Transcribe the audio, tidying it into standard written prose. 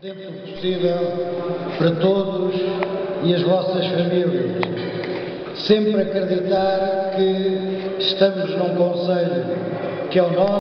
dentro do possível, para todos e as vossas famílias. Sempre acreditar que estamos num conselho que é o nosso.